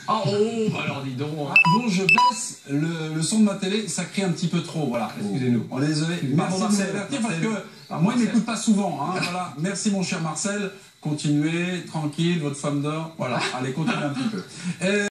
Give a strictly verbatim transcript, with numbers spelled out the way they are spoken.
Ah oh, bah alors dis donc. Ah, bon, je baisse le, le son de ma télé, ça crie un petit peu trop, voilà. Excusez-nous. On est désolé. Merci de Marcel, m'avertir parce Marcel. que ah, moi, il Marcel. m'écoute pas souvent. Hein, voilà. Merci mon cher Marcel. Continuez, tranquille, votre femme d'or. Voilà, allez, continuez un petit peu. Et